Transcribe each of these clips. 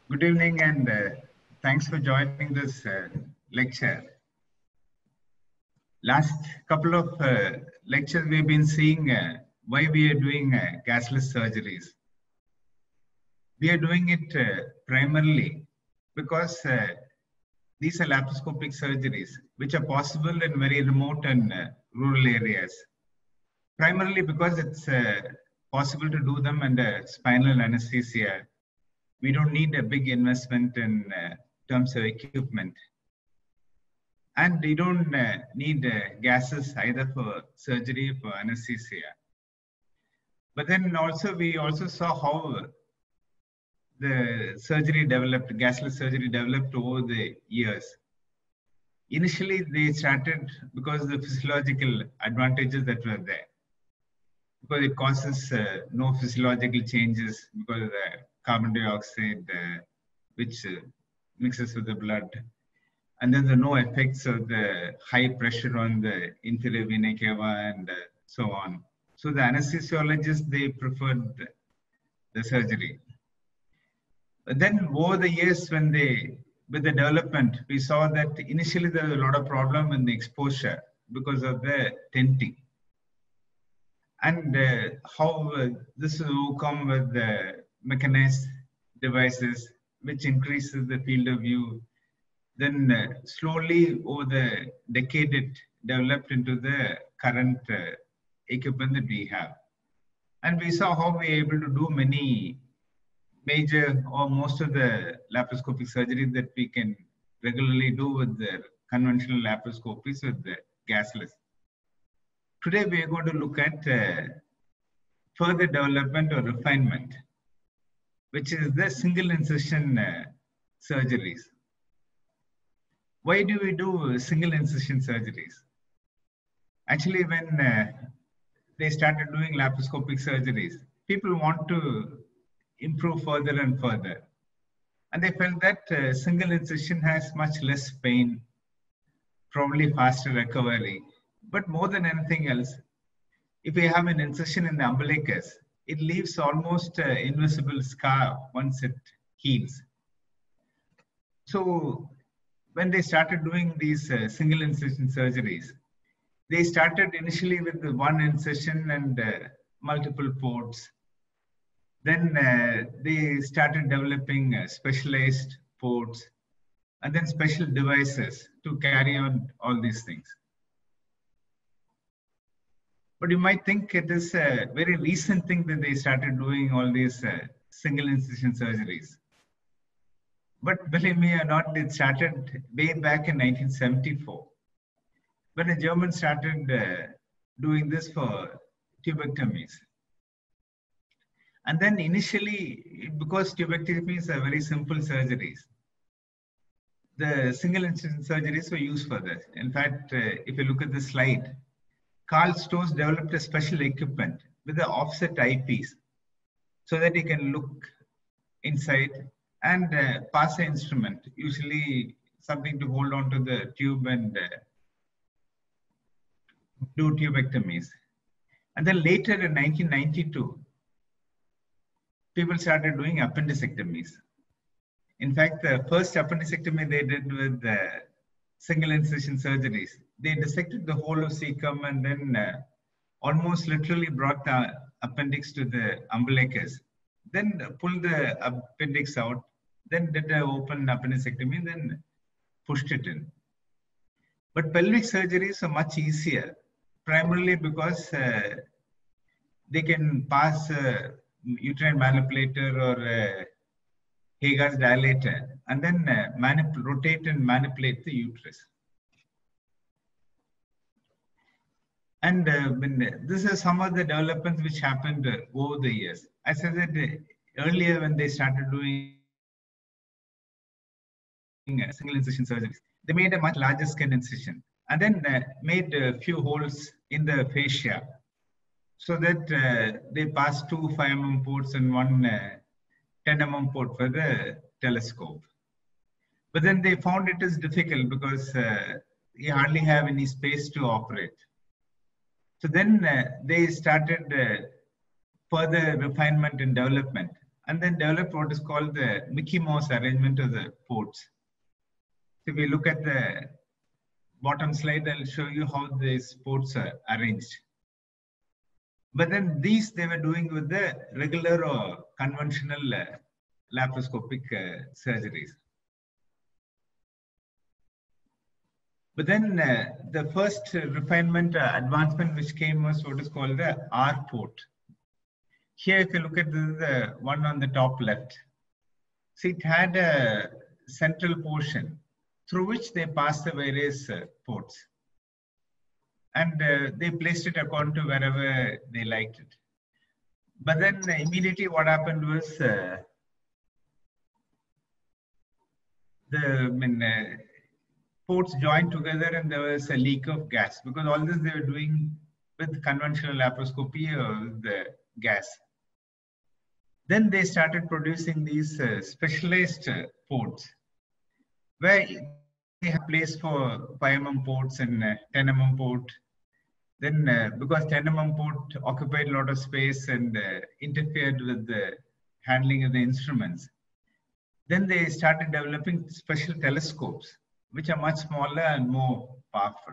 Good evening and thanks for joining this lecture. Last couple of lectures we've been seeing why we are doing gasless surgeries. We are doing it primarily because these are laparoscopic surgeries which are possible in very remote and rural areas. Primarily because it's possible to do them under spinal anesthesia. We don't need a big investment in terms of equipment. And you don't need gases either for surgery or for anesthesia. But then also we also saw how the surgery developed, gasless surgery developed over the years. Initially, they started because of the physiological advantages that were there. Because it causes no physiological changes because of the carbon dioxide which mixes with the blood. And then there are no effects of the high pressure on the inferior vena cava and so on. So the anesthesiologists, they preferred the surgery. But then over the years when with the development, we saw that initially there was a lot of problem in the exposure because of the tenting. And how this is overcome with the mechanized devices, which increases the field of view. Then slowly over the decade, it developed into the current equipment that we have. And we saw how we are able to do many major or most of the laparoscopic surgery that we can regularly do with the conventional laparoscopies with the gasless. Today, we are going to look at further development or refinement, which is the single incision surgeries. Why do we do single incision surgeries? Actually, when they started doing laparoscopic surgeries, people want to improve further and further. And they felt that single incision has much less pain, probably faster recovery. But more than anything else, if you have an incision in the umbilicus, it leaves almost an invisible scar once it heals. So when they started doing these single incision surgeries, they started initially with the one incision and multiple ports. Then they started developing specialized ports and then special devices to carry on all these things. But you might think it is a very recent thing that they started doing all these single incision surgeries. But believe me or not, it started way back in 1974, when a German started doing this for tubectomies. And then initially, because tubectomies are very simple surgeries, the single incision surgeries were used for this. In fact, if you look at the slide, Karl Stoss developed a special equipment with the offset eyepiece so that he can look inside and pass the instrument, usually something to hold on to the tube and do tubectomies. And then later in 1992, people started doing appendicectomies. In fact, the first appendicectomy they did with single incision surgeries, they dissected the whole of cecum and then almost literally brought the appendix to the umbilicus, then pulled the appendix out, then did an open appendicectomy, then pushed it in. But pelvic surgeries are much easier, primarily because they can pass uterine manipulator or Hagar's dilator and then rotate and manipulate the uterus. And this is some of the developments which happened over the years. As I said earlier, when they started doing single incision surgeries, they made a much larger skin incision and then made a few holes in the fascia so that they passed 2 5 mm ports and one 10 mm port for the telescope. But then they found it is difficult because you hardly have any space to operate. So then they started further refinement and development. and then developed what is called the Mickey Mouse arrangement of the ports. So if we look at the bottom slide, I'll show you how these ports are arranged. But then these they were doing with the regular or conventional laparoscopic surgeries. But then the first refinement advancement which came was what is called the R port. Here, if you look at the one on the top left, see it had a central portion through which they passed the various ports. And they placed it according to wherever they liked it. But then immediately what happened was ports joined together and there was a leak of gas, because all this they were doing with conventional laparoscopy or the gas. Then they started producing these specialized ports where they have place for 5 mm ports and 10 mm port. Then because 10 mm port occupied a lot of space and interfered with the handling of the instruments, then they started developing special telescopes which are much smaller and more powerful.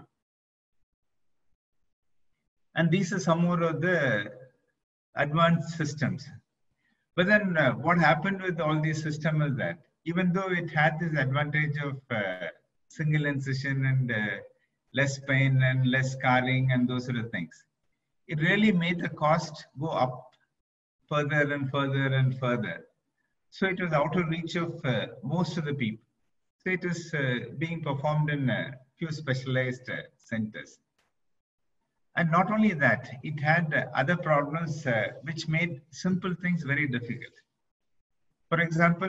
And these are some more of the advanced systems. But then what happened with all these systems is that even though it had this advantage of single incision and less pain and less scarring and those sort of things, it really made the cost go up further and further and further. So it was out of reach of most of the people. So it is being performed in a few specialized centers. And not only that, it had other problems which made simple things very difficult. For example,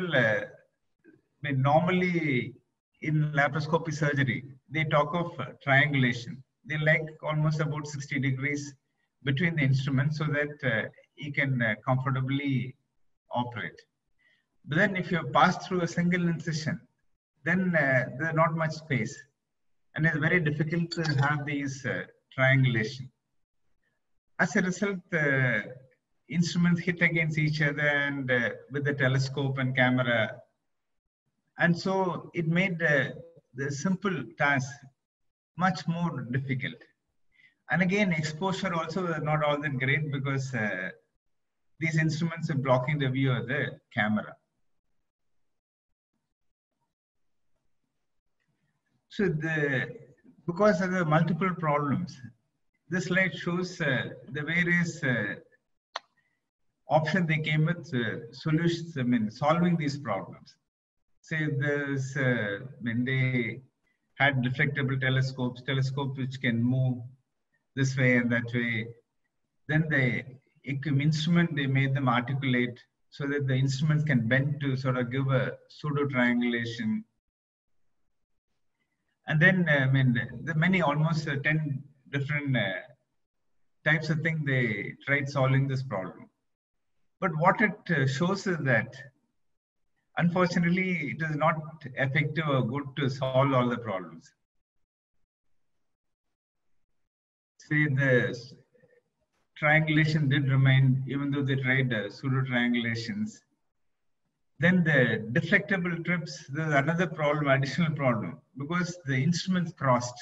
normally in laparoscopy surgery, they talk of triangulation. They like almost about 60 degrees between the instruments so that you can comfortably operate. But then if you pass through a single incision, then there's not much space. And it's very difficult to have these triangulation. As a result, instruments hit against each other and with the telescope and camera. And so it made the simple task much more difficult. And again, exposure also is not all that great because these instruments are blocking the view of the camera. So because of the multiple problems, this slide shows the various options they came with, solutions, solving these problems. Say there's, they had deflectable telescopes which can move this way and that way. Then the instrument, they made them articulate so that the instruments can bend to sort of give a pseudo triangulation. And then, the many, almost 10 different types of things they tried solving this problem. But what it shows is that, unfortunately, it is not effective or good to solve all the problems. Say the triangulation did remain, even though they tried pseudo triangulations. Then the deflectable trips, there's another problem, additional problem, because the instruments crossed.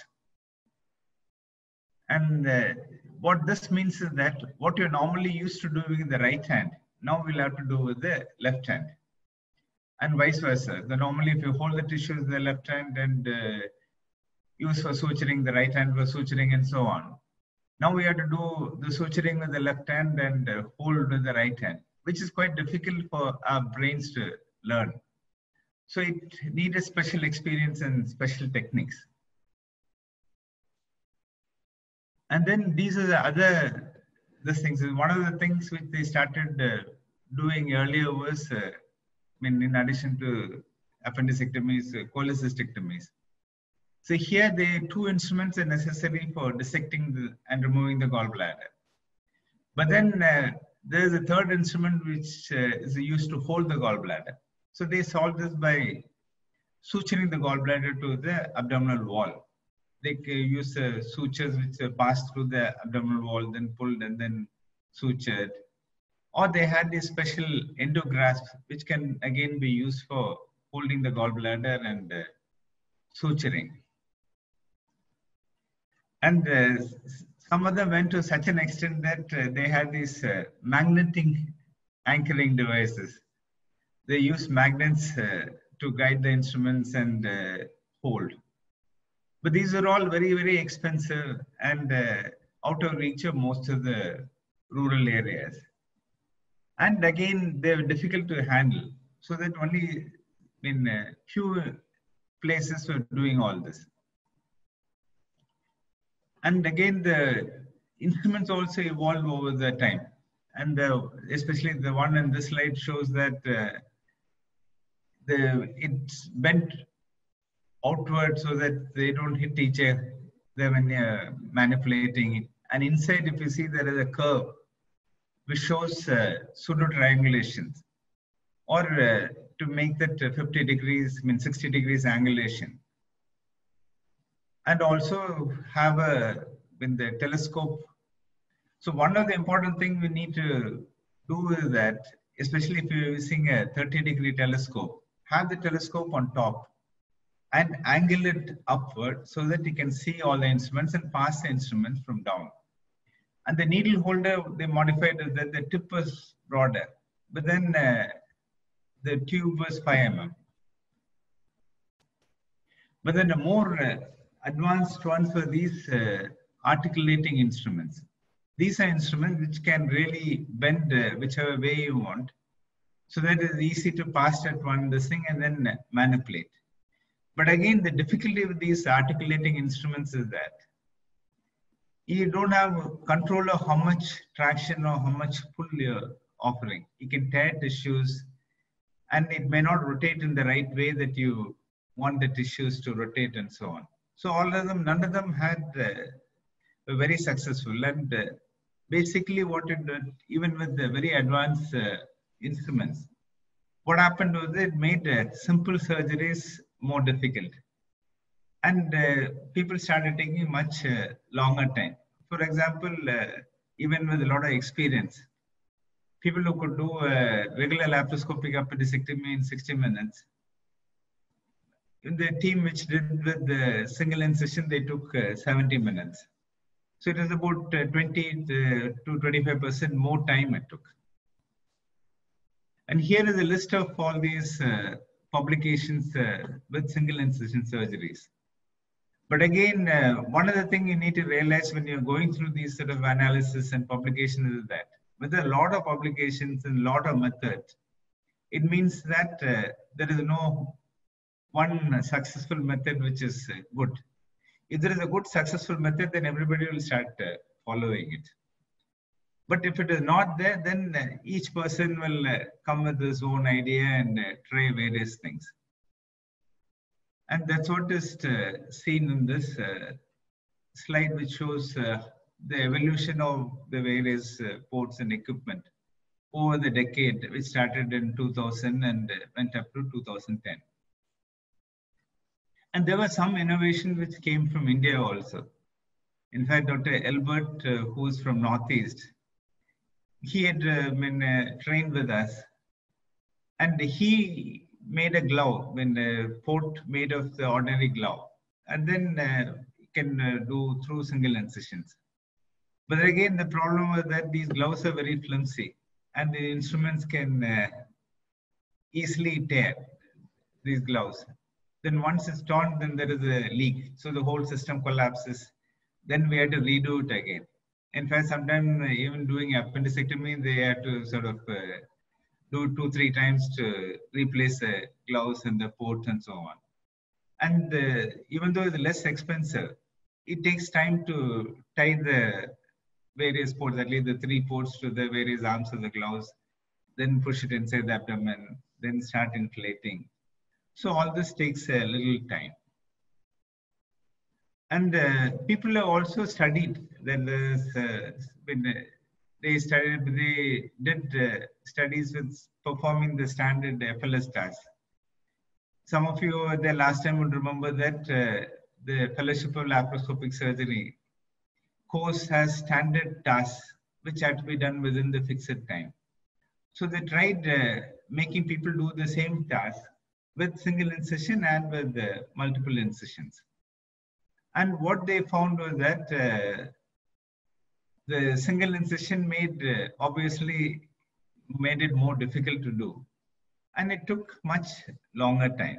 And what this means is that what you're normally used to do with the right hand, now we'll have to do with the left hand. And vice versa. Normally, if you hold the tissue with the left hand and use for suturing, the right hand for suturing and so on. Now we have to do the suturing with the left hand and hold with the right hand, which is quite difficult for our brains to learn. So it needs a special experience and special techniques. And then these are the other things. One of the things which they started doing earlier was, in addition to appendicectomies, cholecystectomies. So here, the two instruments are necessary for dissecting and removing the gallbladder. But then there is a third instrument which is used to hold the gallbladder. So they solved this by suturing the gallbladder to the abdominal wall. They use sutures which pass through the abdominal wall, then pulled and then sutured. Or they had these special endograsps, which can again be used for holding the gallbladder and suturing. And some of them went to such an extent that they had these magnetic anchoring devices. They use magnets to guide the instruments and hold. But these are all very, very expensive and out of reach of most of the rural areas. And again, they're difficult to handle. So that only in few places were doing all this. And again, the instruments also evolve over the time. And especially the one in this slide shows that it's bent outward so that they don't hit each other when you're manipulating it. And inside, if you see, there is a curve which shows pseudo triangulations, or to make that 50 degrees, 60 degrees angulation. And also have in the telescope. So one of the important things we need to do is that, especially if you're using a 30-degree telescope, have the telescope on top and angle it upward so that you can see all the instruments and pass the instruments from down. And the needle holder, they modified it that the tip was broader, but then the tube was 5 mm. But then the more advanced ones were these articulating instruments. These are instruments which can really bend whichever way you want, so that it's easy to pass that this thing and then manipulate. But again, the difficulty with these articulating instruments is that you don't have control of how much traction or how much pull you're offering. You can tear tissues, and it may not rotate in the right way that you want the tissues to rotate and so on. So all of them, none of them had were very successful. And basically what it did, even with the very advanced instruments, what happened was it made simple surgeries more difficult. And people started taking much longer time. For example, even with a lot of experience, people who could do regular laparoscopic appendicectomy in 60 minutes, in the team which did with the single incision, they took 70 minutes. So it was about 20 to 25% more time it took. And here is a list of all these publications with single incision surgeries. But again, one of the things you need to realize when you're going through these sort of analysis and publications is that with a lot of publications and a lot of methods, it means that there is no one successful method which is good. If there is a good successful method, then everybody will start following it. But if it is not there, then each person will come with his own idea and try various things. And that's what is seen in this slide, which shows the evolution of the various ports and equipment over the decade, which started in 2000 and went up to 2010. And there was some innovation which came from India also. In fact, Dr. Albert, who is from Northeast, he had been trained with us, and he made a glove, a port made of the ordinary glove, and then can do through single incisions. But again, the problem was that these gloves are very flimsy, and the instruments can easily tear these gloves. Then once it's torn, then there is a leak. So the whole system collapses. Then we had to redo it again. In fact, sometimes even doing appendicectomy, they had to sort of do 2-3 times to replace the gloves and the ports and so on. And even though it's less expensive, it takes time to tie the various ports, at least the 3 ports to the various arms of the gloves, then push it inside the abdomen, then start inflating. So all this takes a little time. And people have also studied. Then they did studies with performing the standard FLS task. Some of you the last time would remember that the Fellowship of Laparoscopic Surgery course has standard tasks which have to be done within the fixed time. So they tried making people do the same task with single incision and with multiple incisions. And what they found was that the single incision obviously made it more difficult to do. And it took much longer time.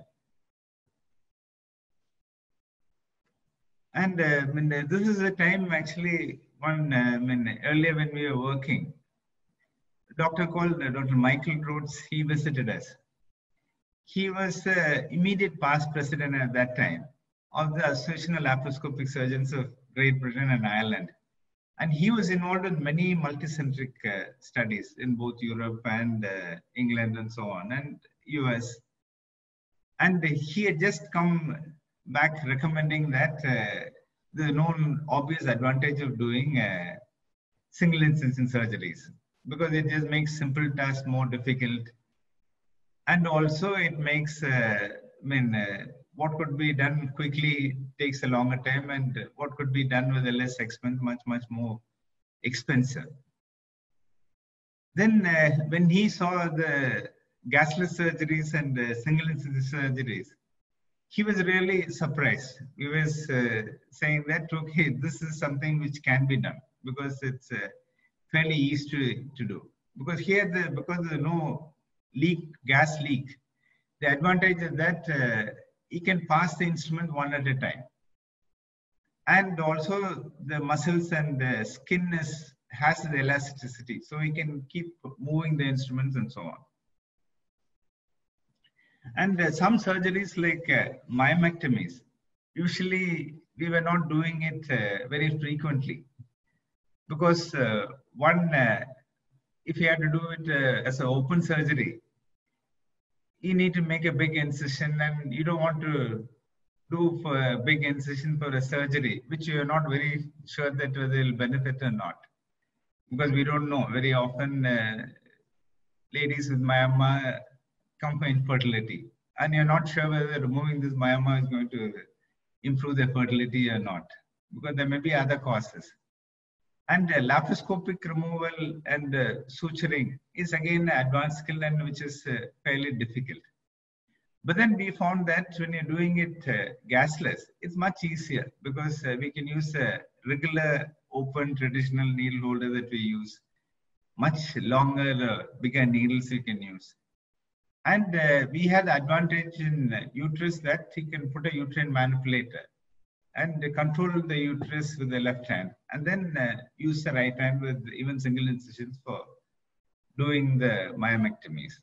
And this is the time actually earlier when we were working, a doctor called Dr. Michael Rhodes, he visited us. He was the immediate past president at that time of the Association of Laparoscopic Surgeons of Great Britain and Ireland. And he was involved in many multicentric studies in both Europe and England and so on, and US. And he had just come back recommending that the known obvious advantage of doing single incision surgeries, because it just makes simple tasks more difficult. And also it makes, what could be done quickly takes a longer time, and what could be done with a less expense, much more expensive. Then when he saw the gasless surgeries and single incision surgeries, he was really surprised. He was saying that, okay, this is something which can be done because it's fairly easy to do. Because here, because there's no gas leak, the advantage is that he can pass the instrument one at a time. And also the muscles and the skin has the elasticity, so he can keep moving the instruments and so on. And some surgeries like myomectomies, usually we were not doing it very frequently, because if you had to do it as an open surgery, you need to make a big incision, and you don't want to do for a big incision for a surgery which you are not very sure that whether it will benefit or not, because we don't know. Very often ladies with myoma come for infertility, and you're not sure whether removing this myoma is going to improve their fertility or not, because there may be other causes. And laparoscopic removal and suturing is again an advanced skill, and which is fairly difficult. But then we found that when you're doing it gasless, it's much easier, because we can use a regular open traditional needle holder that we use. Much longer, bigger needles you can use. And we had the advantage in uterus that you can put a uterine manipulator and control the uterus with the left hand, and then use the right hand with even single incisions for doing the myomectomies.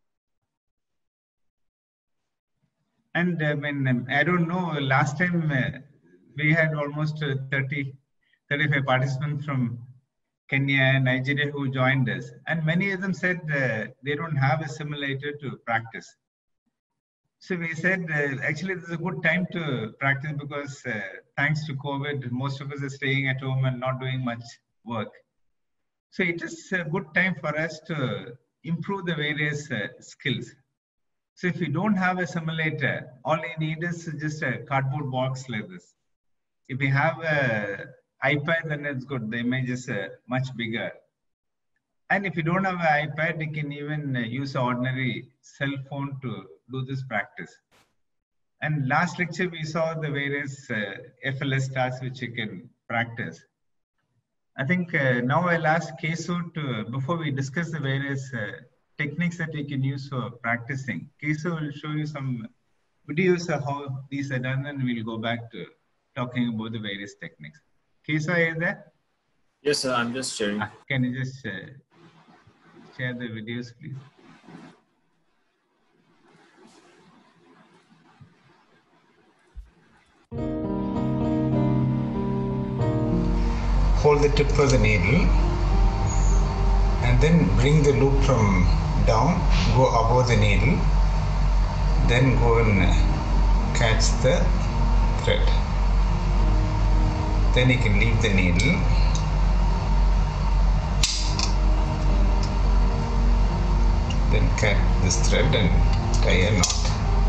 And I don't know, last time we had almost 35 participants from Kenya and Nigeria who joined us. And many of them said they don't have a simulator to practice. So we said, actually, this is a good time to practice, because thanks to COVID, most of us are staying at home and not doing much work. So it is a good time for us to improve the various skills. So if you don't have a simulator, all you need is just a cardboard box like this. If you have an iPad, then it's good. The image is much bigger. And if you don't have an iPad, you can even use an ordinary cell phone to do this practice. And last lecture, we saw the various FLS tasks which you can practice. I think now I'll ask Keso to, before we discuss the various techniques that you can use for practicing. Keso will show you some videos of how these are done, and we'll go back to talking about the various techniques. Keso, are you there? Yes, sir. I'm just sharing. Can you just share the videos, please? Hold the tip of the needle and then bring the loop from down, go above the needle, then go and catch the thread. Then you can leave the needle, then cut this thread and tie a knot.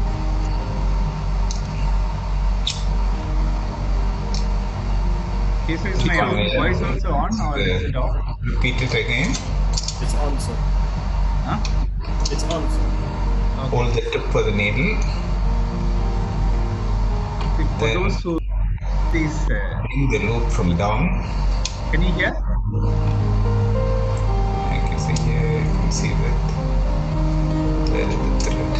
Is my voice also on, or is it off? Repeat it again. It's on, sir. Huh? It's on. Okay. Hold the tip of the needle. For those who these bring the loop from down. can you hear? I can see here, you can see that there is the thread.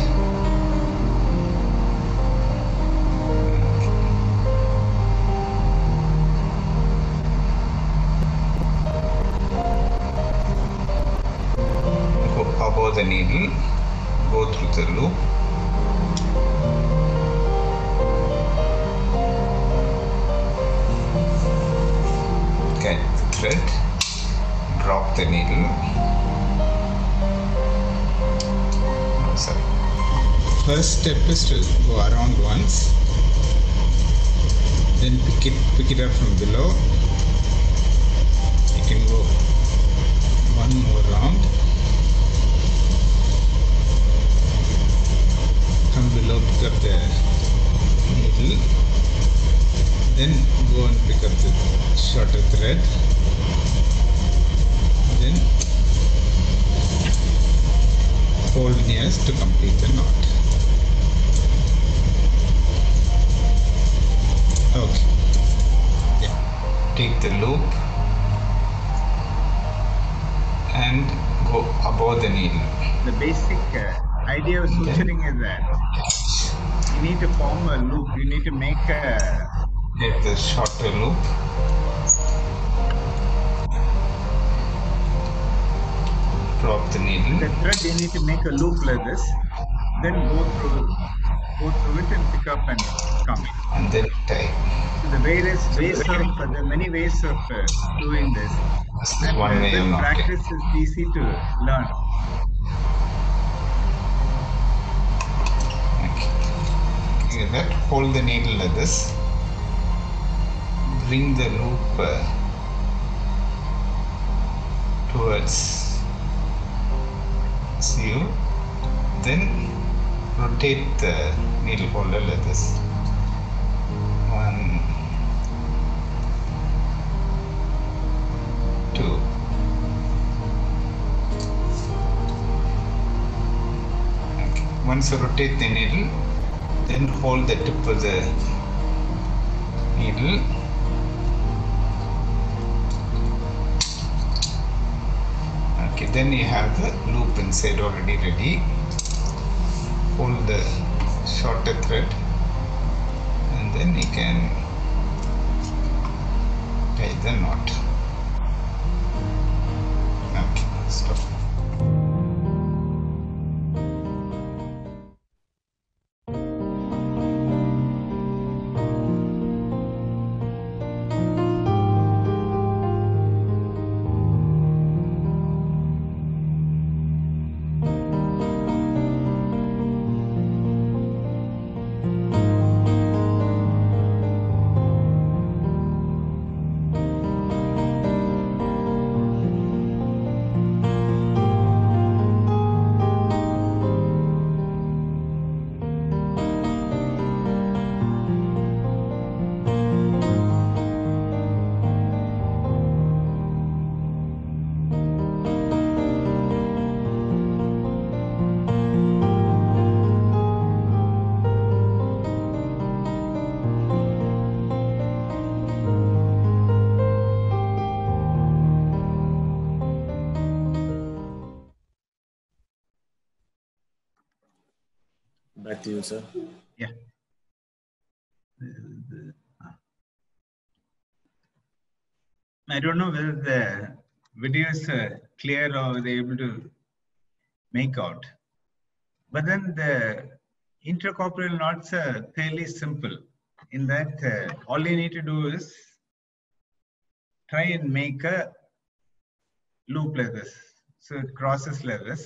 Go above the needle, go through the loop. Get the thread, drop the needle. Oh, sorry. First step is to go around once, then pick it up from below. You can go one more round. Come below, pick up the needle, then go and pick up the shorter thread, then hold nears to complete the knot. Okay. Yeah. Take the loop and go above the needle. The basic idea of suturing is that you need to form a loop. You need to make a Get the shorter loop. Drop the needle. the thread. You need to make a loop like this. Then go through it and pick up and come. And then tie. So the various ways of there are many ways of doing this. This is And one way of with knotting. practice, it's easy to learn. Okay, that hold the needle like this. Bring the loop towards you. Then rotate the needle holder like this. 1, 2. Okay. Once you rotate the needle, then hold the tip of the needle. Okay, then you have the loop inside already ready. Hold the shorter thread and then you can tie the knot. Okay, stop. Back to you, sir. Yeah. I don't know whether the video is clear or they're able to make out. But then the intercorporeal knots are fairly simple in that all you need to do is try and make a loop like this. So it crosses like this.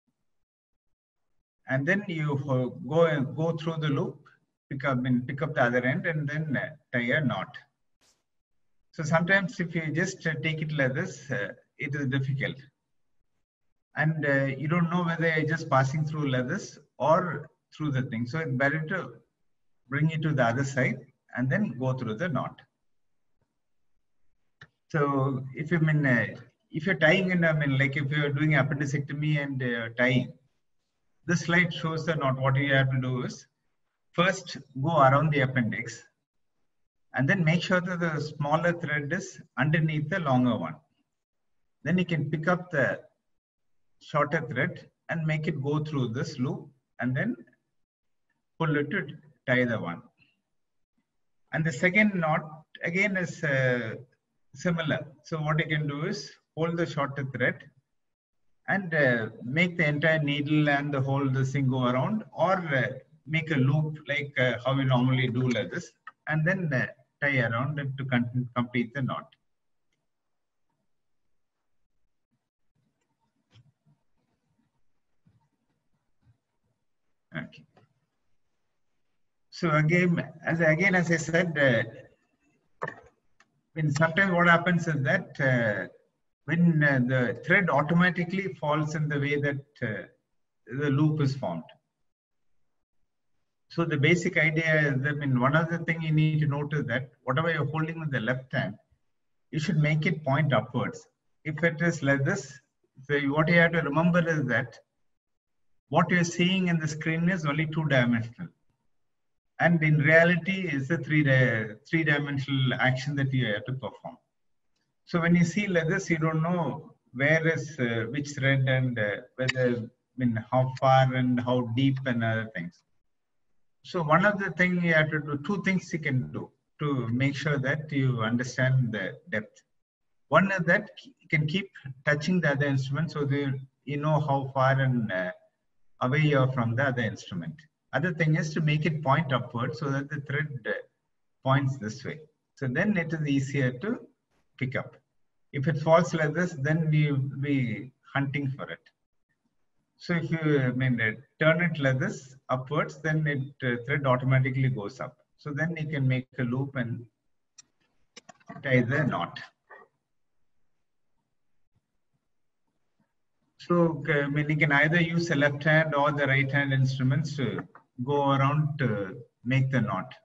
And then you go through the loop, pick up the other end and then tie a knot. So sometimes if you just take it like this, it is difficult. And you don't know whether you're just passing through like this or through the thing. So it's better to bring it to the other side and then go through the knot. So if you if you're tying in, I mean, like if you're doing appendicectomy and tying, this slide shows the knot. What you have to do is first go around the appendix and then make sure that the smaller thread is underneath the longer one. Then you can pick up the shorter thread and make it go through this loop and then pull it to tie the one. And the second knot again is similar. So what you can do is hold the shorter thread and make the entire needle and the whole this thing go around, or make a loop like how we normally do like this, and then tie around it to complete the knot. Okay. So again, as I said, sometimes what happens is that when the thread automatically falls in the way that the loop is formed. So the basic idea is that one other thing you need to note is that whatever you're holding with the left hand, you should make it point upwards. If it is like this, so what you have to remember is that what you're seeing in the screen is only two-dimensional. And in reality, it's a three-dimensional action that you have to perform. So when you see like this, you don't know where is which thread and whether, how far and how deep and other things. So one of the things you have to do, two things you can do to make sure that you understand the depth. One is that you can keep touching the other instrument so that you know how far and away you are from the other instrument. Other thing is to make it point upward so that the thread points this way. So then it is easier to pick up. If it falls like this, then you'll be hunting for it. So if you turn it like this upwards, then it thread automatically goes up. So then you can make a loop and tie the knot. So you can either use the left hand or the right hand instruments to go around to make the knot.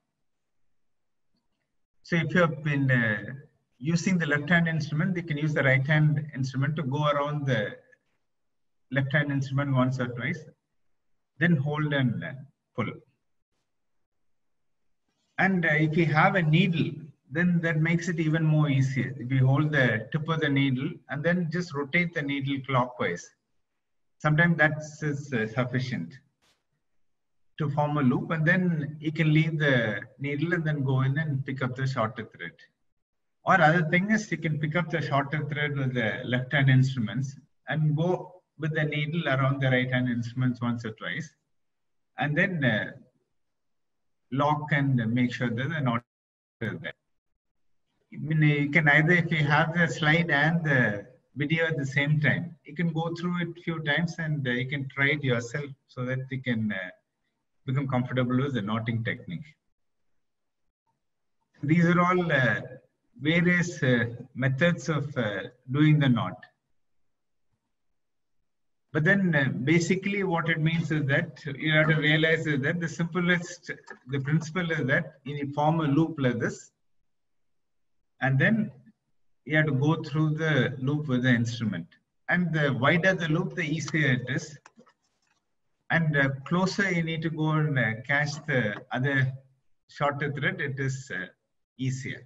So if you have been using the left hand instrument, you can use the right hand instrument to go around the left hand instrument once or twice, then hold and pull. And if you have a needle, then that makes it even more easier. If you hold the tip of the needle and then just rotate the needle clockwise, sometimes that's sufficient to form a loop, and then you can leave the needle and then go in and pick up the shorter thread. Or other thing is you can pick up the shorter thread with the left hand instruments and go with the needle around the right hand instruments once or twice, and then lock and make sure that the knot is there. You can either, if you have the slide and the video at the same time, you can go through it a few times and you can try it yourself so that you can become comfortable with the knotting technique. These are all various methods of doing the knot. But then basically what it means is that you have to realize is that the principle is that you form a loop like this, and then you have to go through the loop with the instrument. And the wider the loop, the easier it is. And closer you need to go and catch the other shorter thread, it is easier.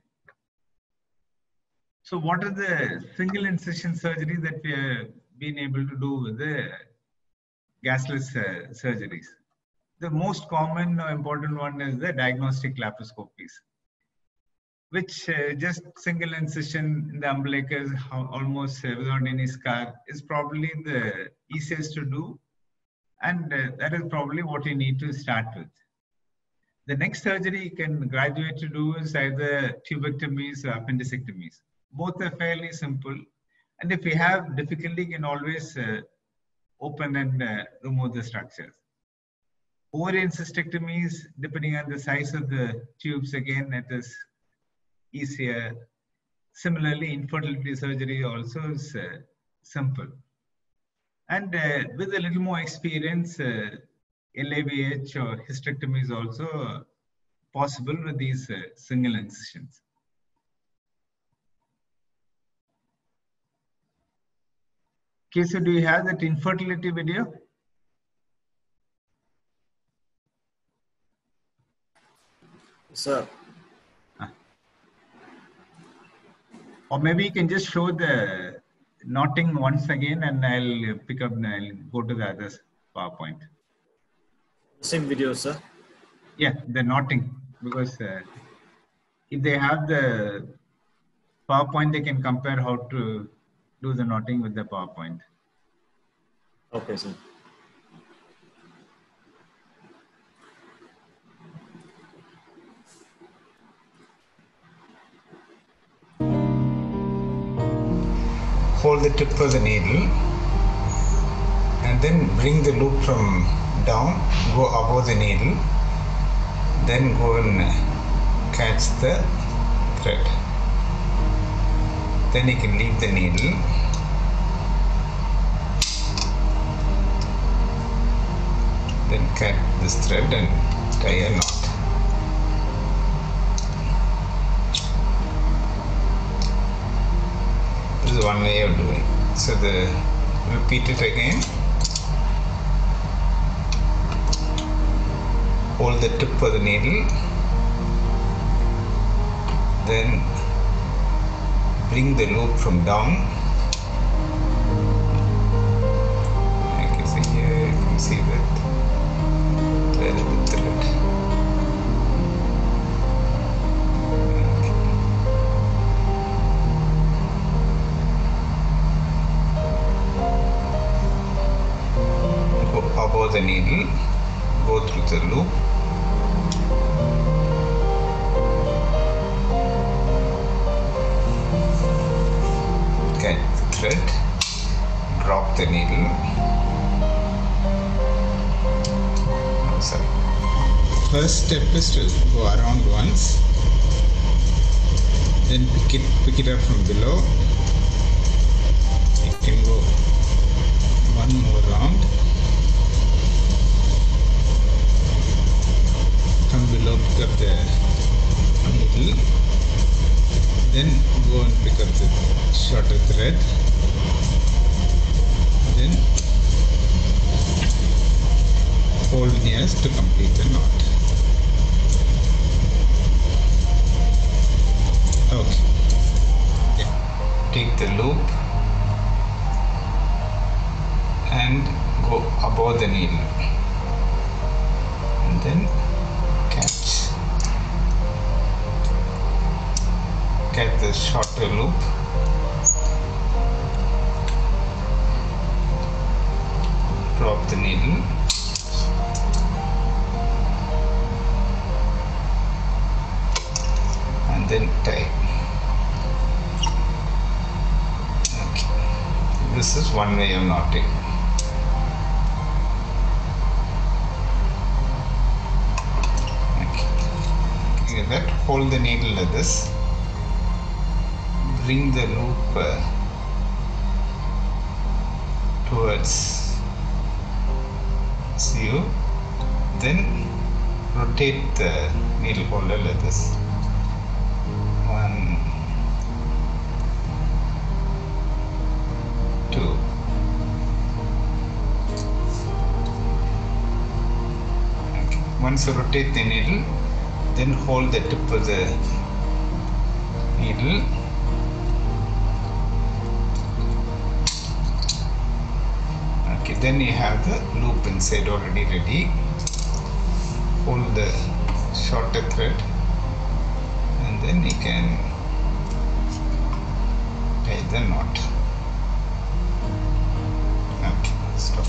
So what are the single incision surgery that we have been able to do with the gasless surgeries? The most common or important one is the diagnostic laparoscopies, which just single incision in the umbilicus, almost without any scar, is probably the easiest to do. And that is probably what you need to start with. The next surgery you can graduate to do is either tubectomies or appendicectomies. Both are fairly simple. And if you have difficulty, you can always open and remove the structures. Ovarian cystectomies, depending on the size of the tubes, again, it is easier. Similarly, infertility surgery also is simple. And with a little more experience, LAVH or hysterectomy is also possible with these single incisions. Casey, do you have that infertility video? Sir, Or maybe you can just show the knotting once again, and I'll pick up. I'll go to the other PowerPoint. same video, sir. Yeah, the knotting, because if they have the PowerPoint, they can compare how to do the knotting with the PowerPoint. Okay, sir. Hold the tip of the needle and then bring the loop from down, go above the needle, then go and catch the thread. Then you can leave the needle then cut this thread and tie a knot. This is one way of doing. So repeat it again. Hold the tip of the needle, then bring the loop from down. I can see here, you can see that there is the thread. Go above the needle, go through the loop. Catch the thread, drop the needle. Oh, sorry. First step is to go around once, then pick it up from below. You can go one more round. Come below, pick up the needle, then go and pick up the shorter thread, then hold nears to complete the knot. Okay. Take the loop and go above the needle and then catch the shorter loop, drop the needle, and then tie. Okay. This is one way of knotting. Okay. That, hold the needle like this, bring the loop towards you, then rotate the needle holder like this. 1, 2. Okay. Once you rotate the needle, then hold the tip of the needle, okay, then you have the loop inside already ready. Hold the shorter thread and then you can tie the knot. Okay, stop.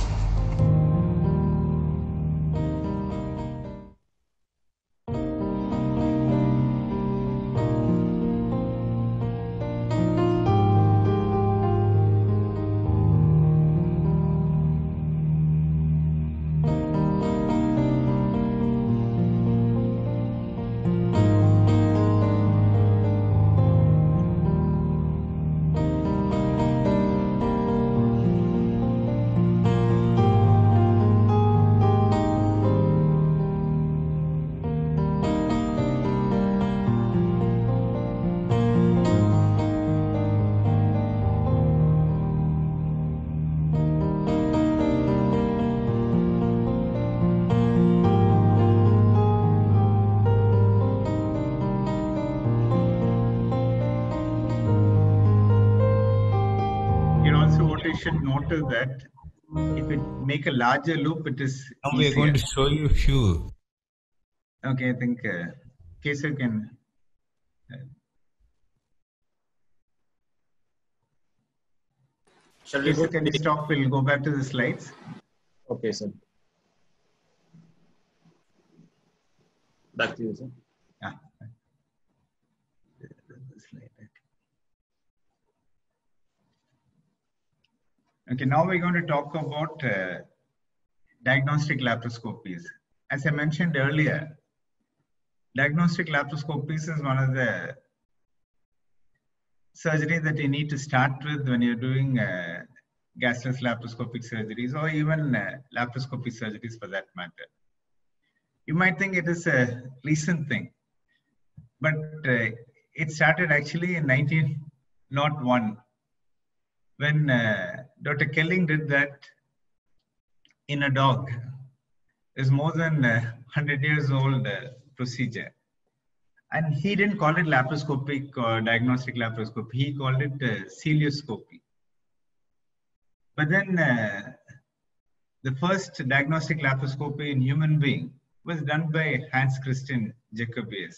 you should notice that if it make a larger loop, it is Now easier. we are going to show you a few. Okay, I think Keshav can. Shall we go Keshav, can you to stop? We'll go back to the slides. Okay, sir. Back to you, sir. Ah. The slide, okay, now we're going to talk about diagnostic laparoscopies. As I mentioned earlier, diagnostic laparoscopies is one of the surgery that you need to start with when you're doing gasless laparoscopic surgeries, or even laparoscopic surgeries for that matter. You might think it is a recent thing, but it started actually in 1901 when Dr. Kelling did that in a dog. It's more than 100 years old procedure. And he didn't call it laparoscopic or diagnostic laparoscopy. He called it cilioscopy. But then the first diagnostic laparoscopy in human being was done by Hans Christian Jacobius.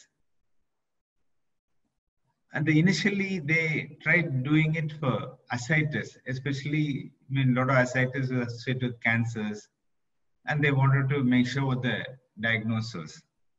And initially they tried doing it for ascites, especially, a lot of ascites was associated with cancers, and they wanted to make sure what the diagnosis.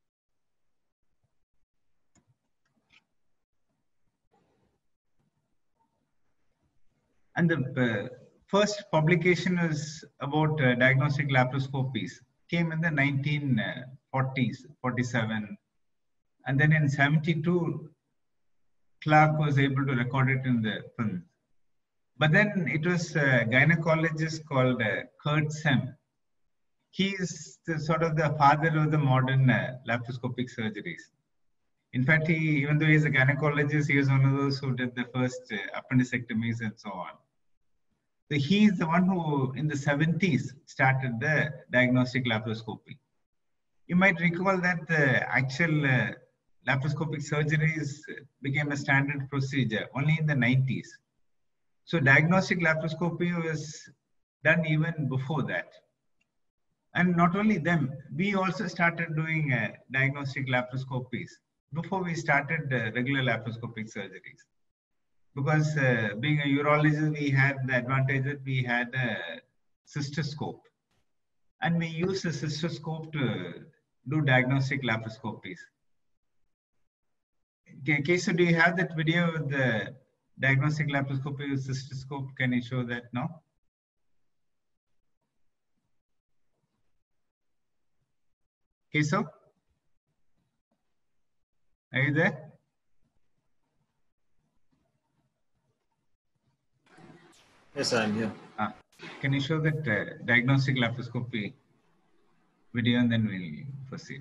And the first publication was about diagnostic laparoscopies, came in the 1940s, 47. And then in 72, Clark was able to record it in the film. But then it was a gynecologist called Kurt Sem. He is sort of the father of the modern laparoscopic surgeries. In fact, even though he's a gynecologist, he was one of those who did the first appendicectomies and so on. So he's the one who, in the 70s, started the diagnostic laparoscopy. You might recall that the actual laparoscopic surgeries became a standard procedure only in the 90s. So diagnostic laparoscopy was done even before that. And not only them, we also started doing diagnostic laparoscopies before we started regular laparoscopic surgeries. Because being a urologist, we had the advantage that we had a cystoscope. And we used the cystoscope to do diagnostic laparoscopies. Okay, so do you have that video with the diagnostic laparoscopy with cystoscope? Can you show that now? Okay, so are you there? Yes, I am here. Can you show that diagnostic laparoscopy video, and then we'll proceed?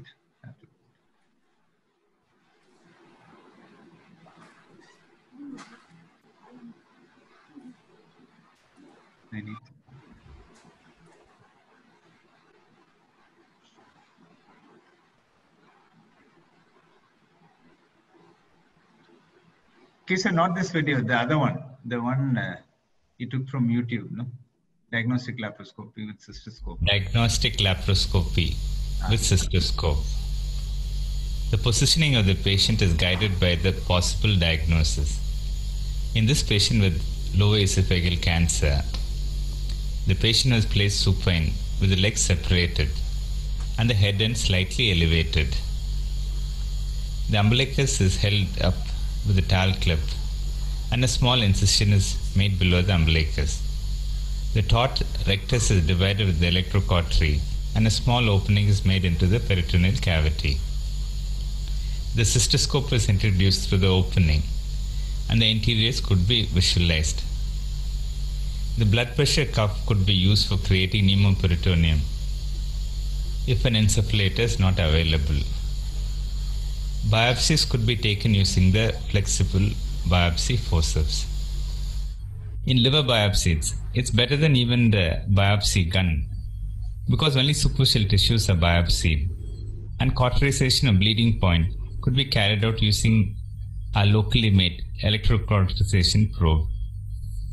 Okay, so not this video, the other one, the one you took from YouTube, no? Diagnostic laparoscopy with cystoscope. Diagnostic laparoscopy with cystoscope. The positioning of the patient is guided by the possible diagnosis. In this patient with lower esophageal cancer, the patient was placed supine with the legs separated and the head end slightly elevated. The umbilicus is held up with a towel clip and a small incision is made below the umbilicus. The taut rectus is divided with the electrocautery and a small opening is made into the peritoneal cavity. The cystoscope is introduced through the opening and the interiors could be visualized. The blood pressure cuff could be used for creating pneumoperitoneum if an insufflator is not available. Biopsies could be taken using the flexible biopsy forceps. In liver biopsies, it's better than even the biopsy gun because only superficial tissues are biopsied, and cauterization of bleeding point could be carried out using a locally made electrocauterization probe.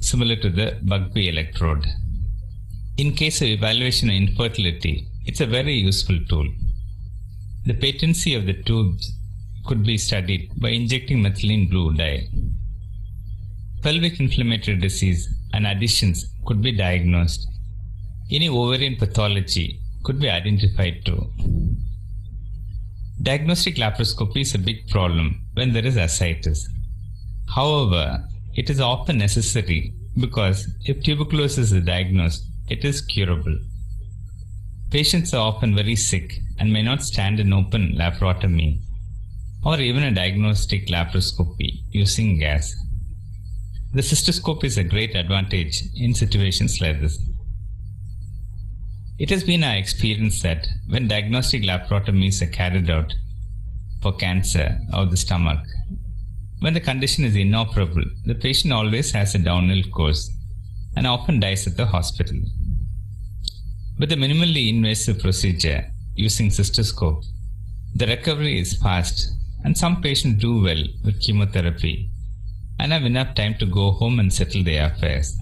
similar to the Bugbee electrode. In case of evaluation of infertility, it's a very useful tool. The patency of the tubes could be studied by injecting methylene blue dye. Pelvic inflammatory disease and adhesions could be diagnosed. Any ovarian pathology could be identified too. Diagnostic laparoscopy is a big problem when there is ascites. However, it is often necessary because if tuberculosis is diagnosed, it is curable. Patients are often very sick and may not stand an open laparotomy or even a diagnostic laparoscopy using gas. The cystoscope is a great advantage in situations like this. It has been our experience that when diagnostic laparotomies are carried out for cancer of the stomach, when the condition is inoperable, the patient always has a downhill course and often dies at the hospital. With a minimally invasive procedure using cystoscope, the recovery is fast and some patients do well with chemotherapy and have enough time to go home and settle their affairs.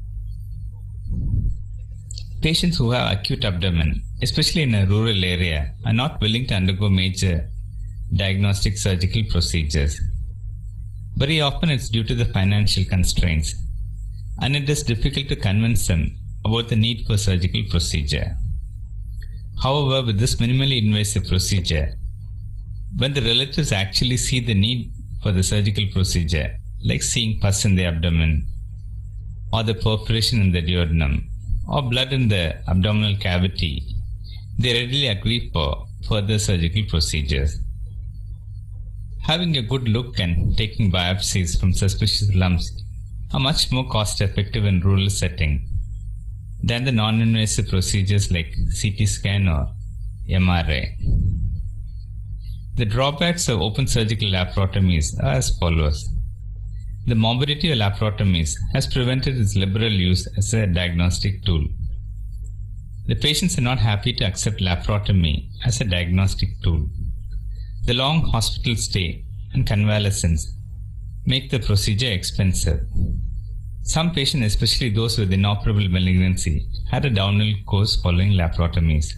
Patients who have acute abdomen, especially in a rural area, are not willing to undergo major diagnostic surgical procedures. Very often it's due to the financial constraints, and it is difficult to convince them about the need for surgical procedure. However, with this minimally invasive procedure, when the relatives actually see the need for the surgical procedure, like seeing pus in the abdomen, or the perforation in the duodenum, or blood in the abdominal cavity, they readily agree for further surgical procedures. Having a good look and taking biopsies from suspicious lumps are much more cost-effective in rural setting than the non-invasive procedures like CT scan or MRI. The drawbacks of open surgical laparotomies are as follows. The morbidity of laparotomies has prevented its liberal use as a diagnostic tool. The patients are not happy to accept laparotomy as a diagnostic tool. The long hospital stay and convalescence make the procedure expensive. Some patients, especially those with inoperable malignancy, had a downhill course following laparotomies.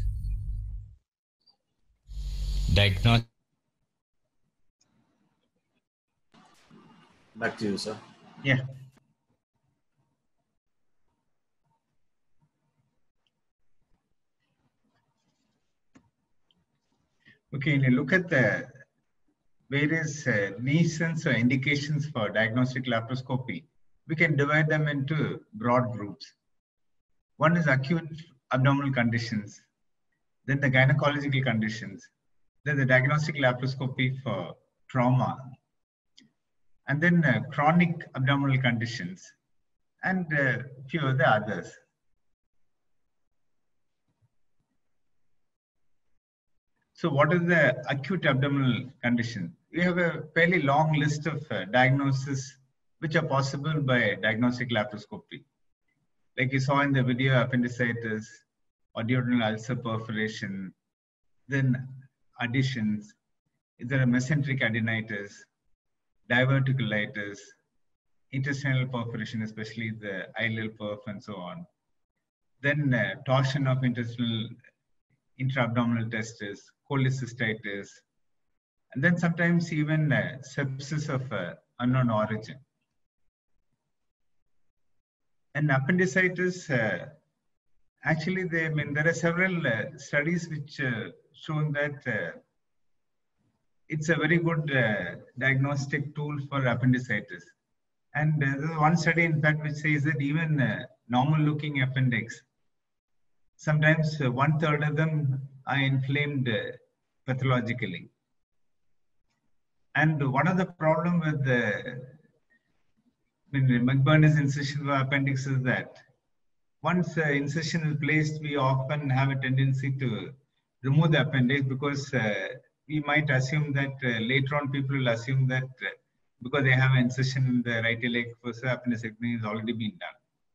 Diagnostic. Back to you, sir. Yeah. Okay, when you look at the various reasons or indications for diagnostic laparoscopy, we can divide them into broad groups. One is acute abdominal conditions, then the gynecological conditions, then the diagnostic laparoscopy for trauma, and then chronic abdominal conditions, and a few of the others. So what is the acute abdominal condition? We have a fairly long list of diagnoses which are possible by diagnostic laparoscopy. Like you saw in the video, appendicitis or duodenal ulcer perforation, then adhesions, there are mesenteric adenitis, diverticulitis, intestinal perforation, especially the ileal perf and so on. Then torsion of intra-abdominal testis, cholecystitis, and then sometimes even sepsis of unknown origin. And appendicitis, actually, there are several studies which shown that it's a very good diagnostic tool for appendicitis. And there's one study, in fact, which says that even normal-looking appendix, sometimes 1/3 of them are inflamed pathologically. And one of the problems with the McBurney's incision for appendix is that once incision is placed, we often have a tendency to remove the appendix because we might assume that later on people will assume that because they have an incision in the right iliac fossa, appendicectomy has already been done.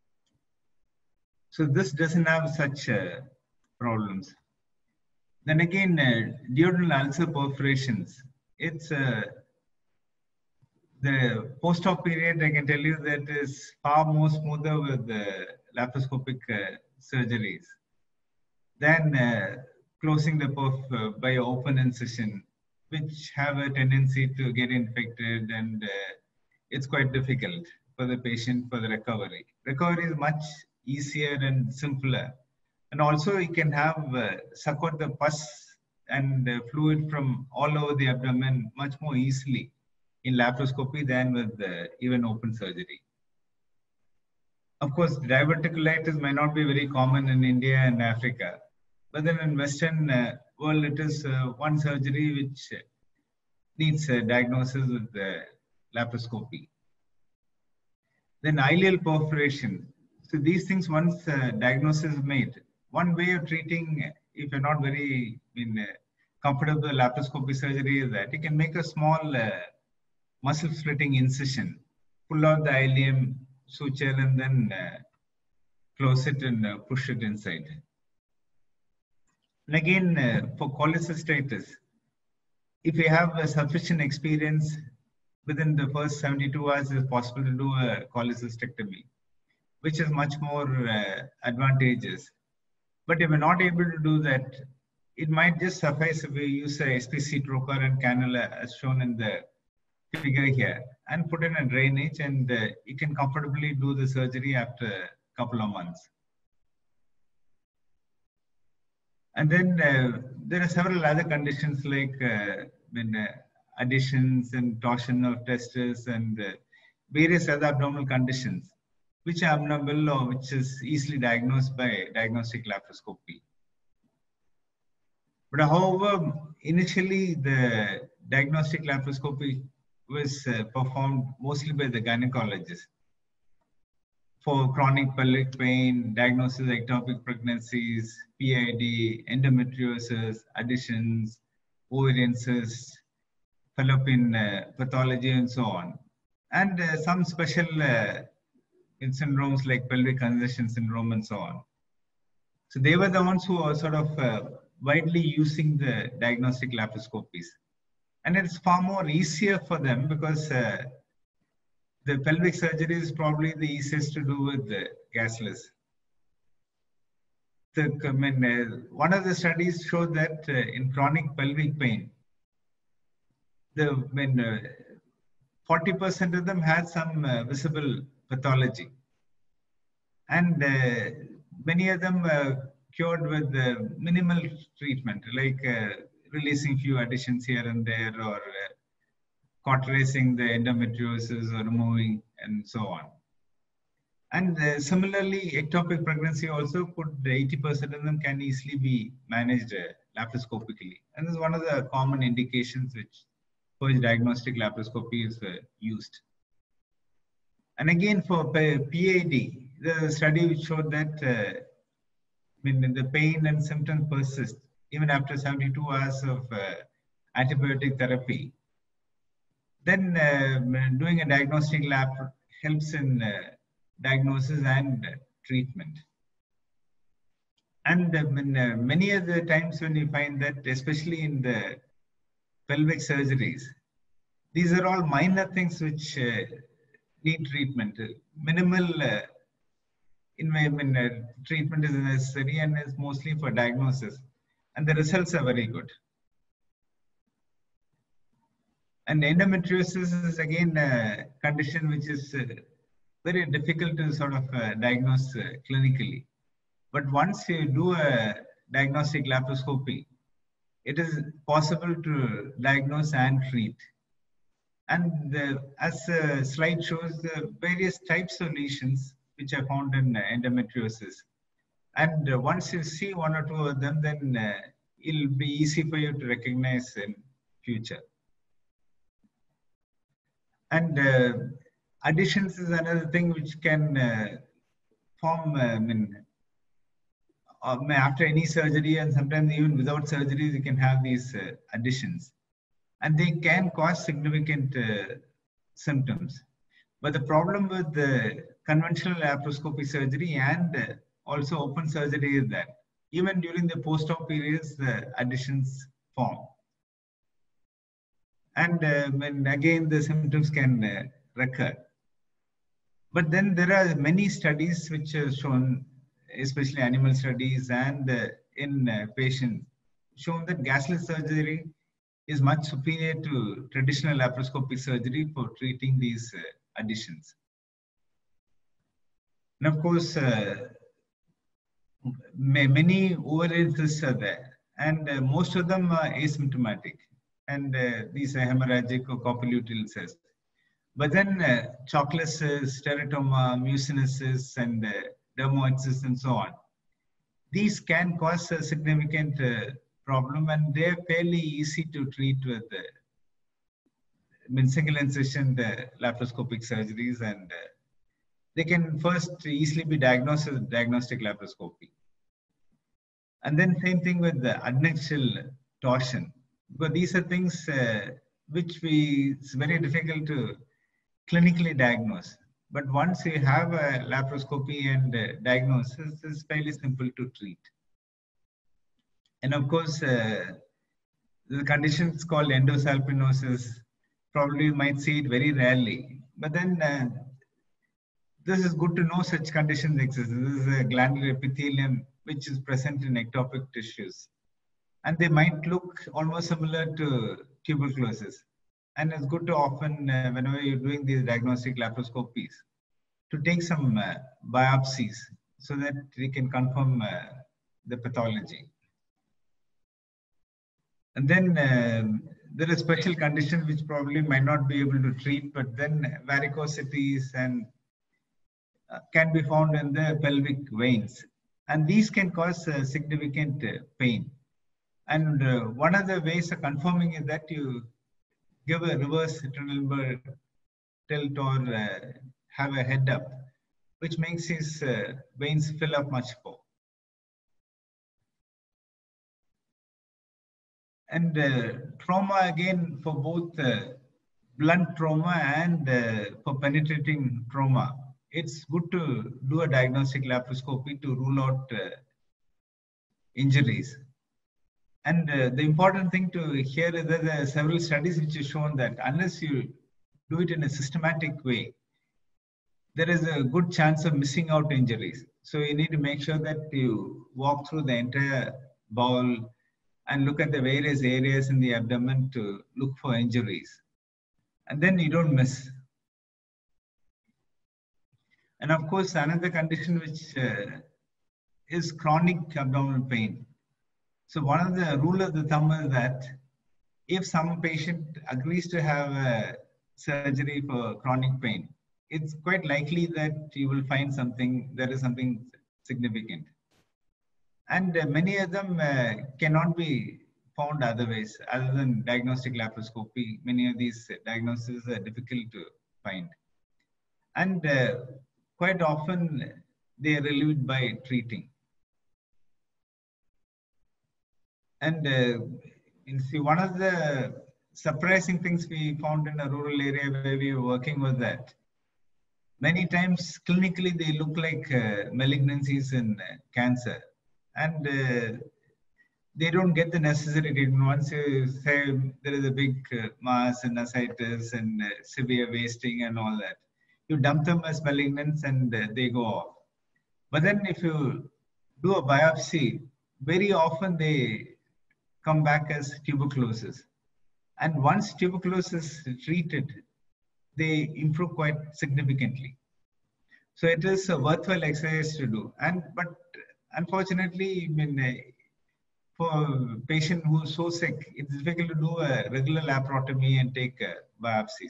So this doesn't have such problems. Then again, duodenal ulcer perforations, it's The post-op period, I can tell you that is far more smoother with the laparoscopic surgeries than closing the perf by open incision, which have a tendency to get infected, and it's quite difficult for the patient for the recovery. Recovery is much easier and simpler. And also you can have suck out the pus and fluid from all over the abdomen much more easily in laparoscopy than with even open surgery. Of course, diverticulitis may not be very common in India and Africa, but then in Western world, it is one surgery which needs diagnosis with laparoscopy. Then ileal perforation. So these things, once diagnosis is made, one way of treating, if you're not very comfortable with laparoscopy surgery, is that you can make a small muscle splitting incision, pull out the ileum suture, and then close it and push it inside. And again, for cholecystitis, if you have a sufficient experience, within the first 72 hours, it's possible to do a cholecystectomy, which is much more advantageous. But if you're not able to do that, it might just suffice if we use a SPC trocar and cannula as shown in the figure here, and put in a drainage, and you can comfortably do the surgery after a couple of months. And then there are several other conditions like additions and torsion of testes and various other abdominal conditions, which are abnormal or which is easily diagnosed by diagnostic laparoscopy. But however, initially the diagnostic laparoscopy was performed mostly by the gynecologist for chronic pelvic pain, diagnosis of ectopic pregnancies, PID, endometriosis, additions, ovarian cysts, fallopian pathology, and so on. And some special syndromes like pelvic congestion syndrome and so on. So they were the ones who were sort of widely using the diagnostic laparoscopies. And it's far more easier for them because the pelvic surgery is probably the easiest to do with the gasless. One of the studies showed that in chronic pelvic pain, 40% of them had some visible pathology. And many of them cured with minimal treatment, like releasing few additions here and there, or cauterizing the endometriosis or removing, and so on. And similarly, ectopic pregnancy also could, 80% of them can easily be managed laparoscopically. And this is one of the common indications for which diagnostic laparoscopy is used. And again, for PID, the study which showed that the pain and symptoms persist even after 72 hours of antibiotic therapy. Then doing a diagnostic lab helps in diagnosis and treatment. And many of the times when you find that, especially in the pelvic surgeries, these are all minor things which need treatment. Minimal treatment is necessary, and it's mostly for diagnosis. And the results are very good. And endometriosis is again a condition which is very difficult to sort of diagnose clinically. But once you do a diagnostic laparoscopy, it is possible to diagnose and treat. And as the slide shows, the various types of lesions which are found in endometriosis. And once you see one or two of them, then it'll be easy for you to recognize in future. And additions is another thing which can form after any surgery, and sometimes even without surgery, you can have these additions. And they can cause significant symptoms. But the problem with the conventional laparoscopy surgery and also open surgery is that even during the post-op periods, the additions form. And when again the symptoms can recur. But then there are many studies which have shown, especially animal studies and in patients, shown that gasless surgery is much superior to traditional laparoscopic surgery for treating these additions. And of course, many ovarian cysts are there, and most of them are asymptomatic, and these are hemorrhagic or copulotural cysts. But then chocolate cysts, teratoma, mucinous cysts, and dermoid cysts, and so on. These can cause a significant problem, and they're fairly easy to treat with single incision laparoscopic surgeries, and they can first easily be diagnosed with diagnostic laparoscopy. And then same thing with the adnexal torsion, because these are things which it's very difficult to clinically diagnose. But once you have a laparoscopy and diagnosis, it's fairly simple to treat. And of course, the conditions called endosalpinosis, probably you might see it very rarely. But then this is good to know such conditions exist. This is a glandular epithelium which is present in ectopic tissues. And they might look almost similar to tuberculosis. And it's good to often, whenever you're doing these diagnostic laparoscopies, to take some biopsies so that we can confirm the pathology. And then there are special conditions which probably might not be able to treat, but then varicosities and can be found in the pelvic veins. And these can cause significant pain. And one of the ways of confirming is that you give a reverse Trendelenburg tilt or have a head up, which makes his veins fill up much more. And trauma, again, for both blunt trauma and for penetrating trauma, it's good to do a diagnostic laparoscopy to rule out injuries. And the important thing to hear is that there are several studies which have shown that unless you do it in a systematic way, there is a good chance of missing out injuries. So you need to make sure that you walk through the entire bowel and look at the various areas in the abdomen to look for injuries. And then you don't miss. And of course, another condition which is chronic abdominal pain. So one of the rule of the thumb is that if some patient agrees to have a surgery for chronic pain, it's quite likely that you will find there is something significant. And many of them cannot be found otherwise, other than diagnostic laparoscopy. Many of these diagnoses are difficult to find. And quite often they are relieved by treating. And you see, one of the surprising things we found in a rural area where we were working was that many times clinically they look like malignancies in cancer. And they don't get the necessary treatment. Once you say there is a big mass and ascites and severe wasting and all that, you dump them as malignants and they go off. But then if you do a biopsy, very often they come back as tuberculosis. And once tuberculosis is treated, they improve quite significantly. So it is a worthwhile exercise to do. But unfortunately, for a patient who is so sick, it's difficult to do a regular laparotomy and take biopsies.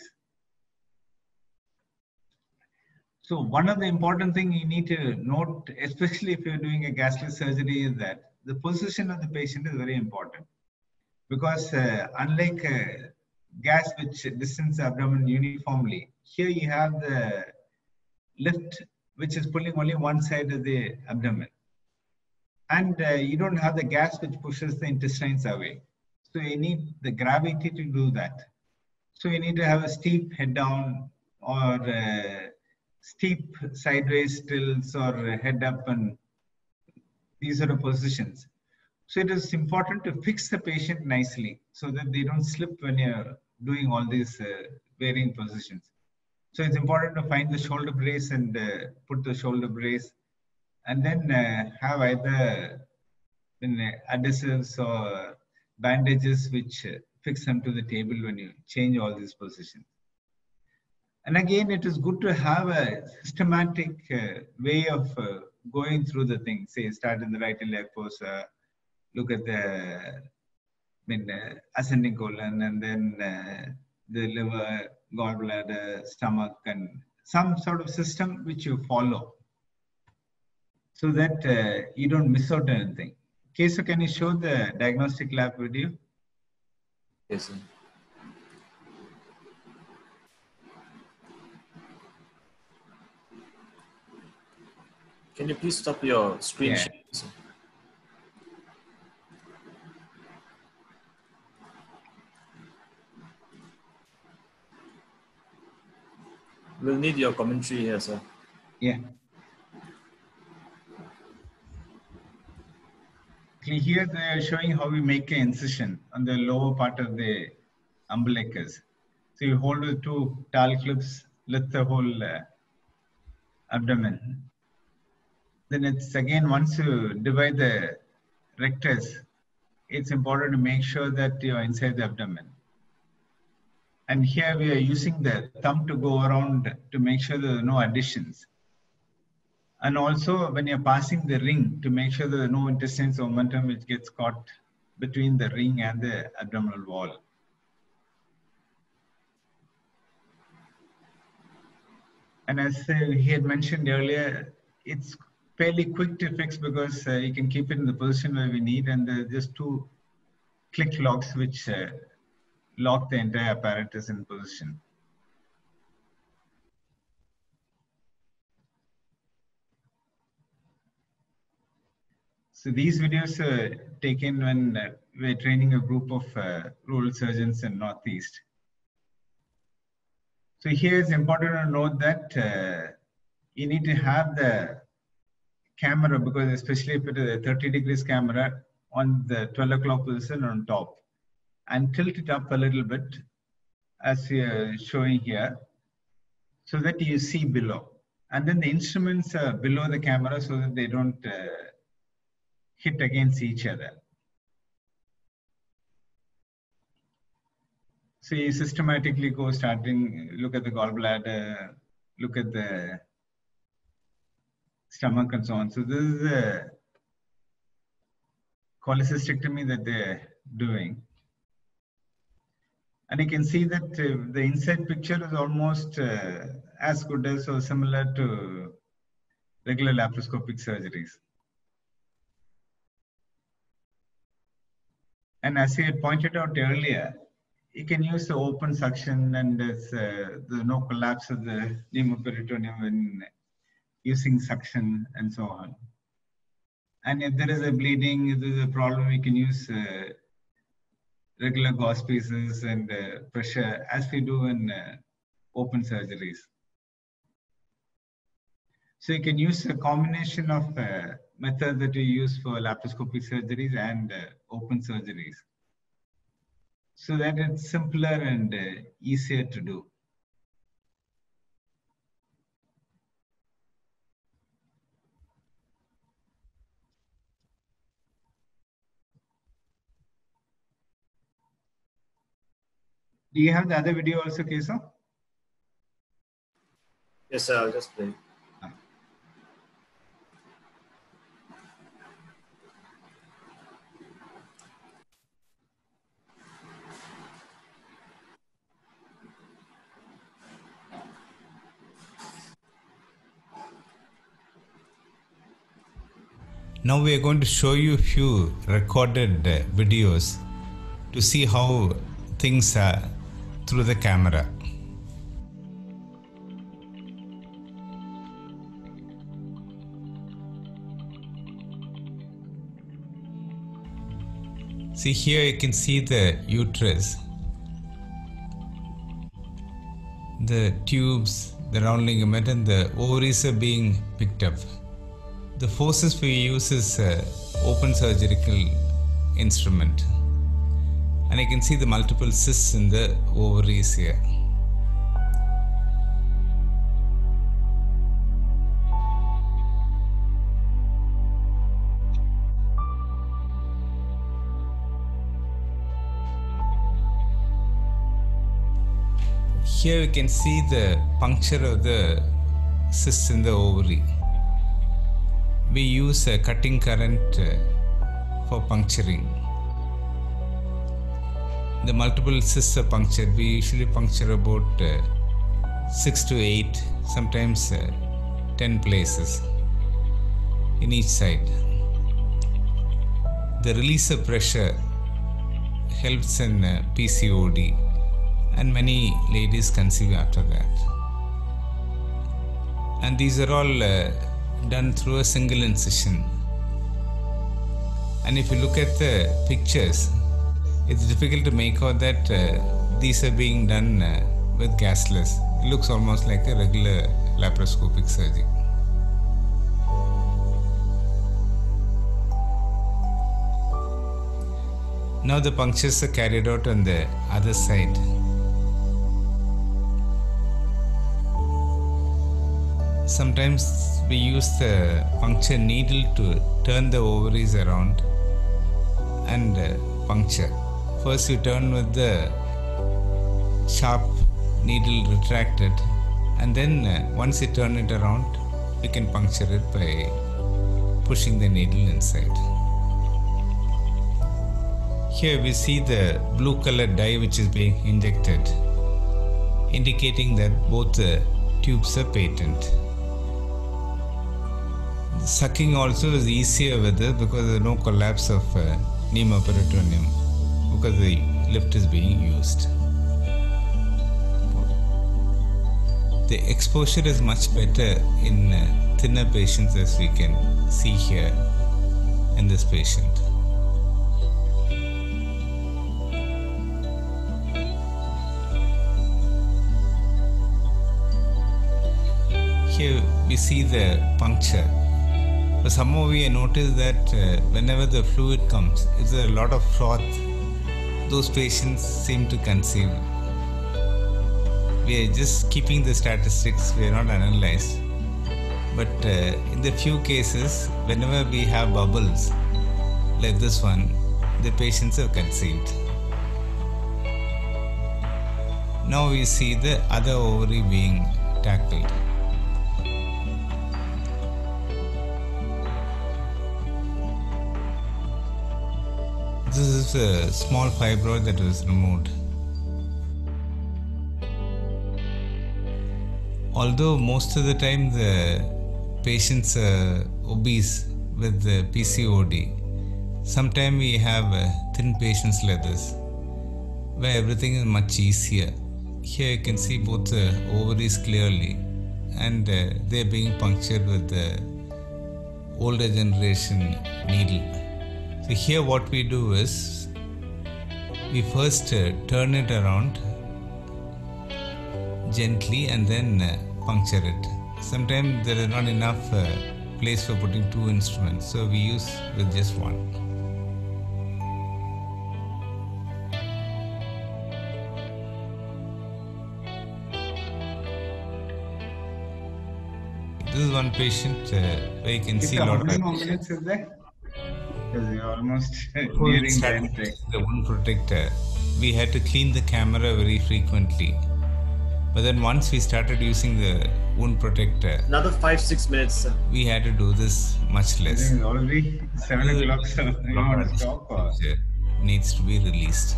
So one of the important things you need to note, especially if you're doing a gasless surgery, is that the position of the patient is very important. Because unlike gas which distends the abdomen uniformly, here you have the lift which is pulling only one side of the abdomen. And you don't have the gas which pushes the intestines away. So you need the gravity to do that. So you need to have a steep head down or steep sideways tilts or head up and these sort of positions. So it is important to fix the patient nicely so that they don't slip when you're doing all these varying positions. So it's important to find the shoulder brace and put the shoulder brace, and then have either adhesives or bandages which fix them to the table when you change all these positions. And again, it is good to have a systematic way of going through the thing. Say, start in the right leg pose, look at the ascending colon, and then the liver, gallbladder, stomach, and some sort of system which you follow, so that you don't miss out anything. Okay, so can you show the diagnostic lab video? Yes, sir. Can you please stop your screen Yeah. sharing, sir? We'll need your commentary here, sir. Yeah. Here they are showing how we make an incision on the lower part of the umbilicus. So you hold with two towel clips, lift the whole abdomen. Then it's again, once you divide the rectus, it's important to make sure that you're inside the abdomen. And here we are using the thumb to go around to make sure there are no additions. And also when you're passing the ring, to make sure there are no intestines or momentum which gets caught between the ring and the abdominal wall. And as he had mentioned earlier, it's fairly quick to fix because you can keep it in the position where we need, and there are just two click locks which lock the entire apparatus in position. So these videos are taken when we're training a group of rural surgeons in Northeast. So here it's important to note that you need to have the camera, because especially if it is a 30 degrees camera, on the 12 o'clock position on top, and tilt it up a little bit as we are showing here, so that you see below. And then the instruments are below the camera so that they don't hit against each other. So you systematically go starting, look at the gallbladder, look at the stomach and so on. So this is a cholecystectomy that they're doing. And you can see that the inside picture is almost as good as or similar to regular laparoscopic surgeries. And as I had pointed out earlier, you can use the open suction, and there's no collapse of the pneumoperitoneum when using suction and so on. And if there is a bleeding, if there is a problem, we can use regular gauze pieces and pressure as we do in open surgeries. So you can use a combination of methods that we use for laparoscopic surgeries and open surgeries, so that it's simpler and easier to do. Do you have the other video also, Keso? Yes, sir, I'll just play. Now we are going to show you a few recorded videos to see how things are through the camera. See, here you can see the uterus, the tubes, the round ligament, and the ovaries are being picked up. The forceps we use is open surgical instrument, and I can see the multiple cysts in the ovaries here. Here we can see the puncture of the cysts in the ovary. We use a cutting current for puncturing. The multiple cysts are punctured. We usually puncture about 6 to 8, sometimes 10 places in each side. The release of pressure helps in PCOD, and many ladies conceive after that. And these are all done through a single incision. And if you look at the pictures, it's difficult to make out that these are being done with gasless. It looks almost like a regular laparoscopic surgery. Now the punctures are carried out on the other side. Sometimes we use the puncture needle to turn the ovaries around and puncture. First you turn with the sharp needle retracted, and then once you turn it around, you can puncture it by pushing the needle inside. Here we see the blue colored dye which is being injected, indicating that both the tubes are patent. Sucking also is easier with this because there is no collapse of pneumoperitoneum because the lift is being used. The exposure is much better in thinner patients, as we can see here in this patient. Here we see the puncture. But somehow we noticed that whenever the fluid comes, if there is a lot of froth, those patients seem to conceive. We are just keeping the statistics, we are not analyzed. But in the few cases, whenever we have bubbles, like this one, the patients have conceived. Now we see the other ovary being tackled. This is a small fibroid that was removed. Although most of the time the patients are obese with the PCOD, sometimes we have thin patients like this, where everything is much easier. Here you can see both the ovaries clearly, and they are being punctured with the older generation needle. So here what we do is, we first turn it around gently and then puncture it. Sometimes there is not enough place for putting two instruments, so we use with just one. This is one patient where you can see a lot of... How many minutes is there? Because you're almost nearing the end. The wound protector, we had to clean the camera very frequently. But then once we started using the wound protector, another 5-6 minutes, sir. We had to do this much less. I think it's already 7 o'clock, so you want to stop? Or? Needs to be released.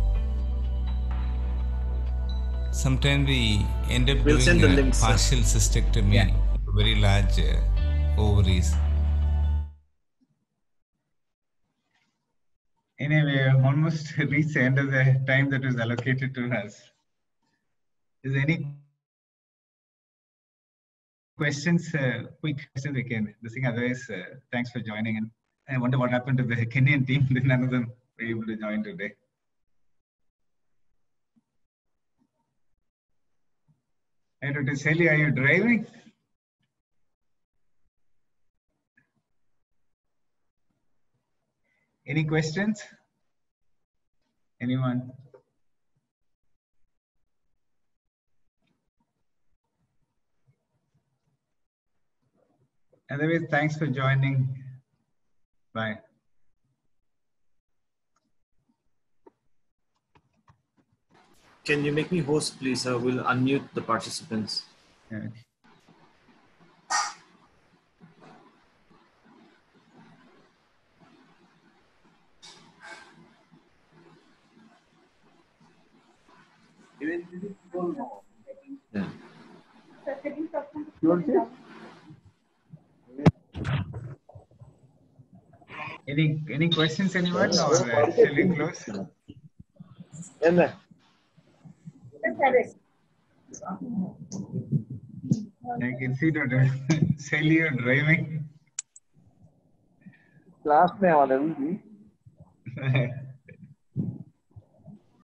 Sometimes we end up doing a partial cystectomy, very large ovaries. Anyway, almost reached the end of the time that was allocated to us. Is there any questions? Quick questions we can. Otherwise, thanks for joining in. I wonder what happened to the Kenyan team. None of them were able to join today. And Dr. Sally, are you driving? Any questions? Anyone? Otherwise, thanks for joining. Bye. Can you make me host, please? I will unmute the participants. Yeah. Yeah. Any questions, anyone, or shall we close? I can see that Sally, you're driving. Class में आवाज़ है